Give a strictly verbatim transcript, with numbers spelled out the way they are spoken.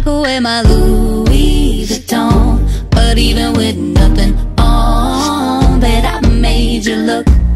could wear my Louis Vuitton, but even with nothing on, bet I made you look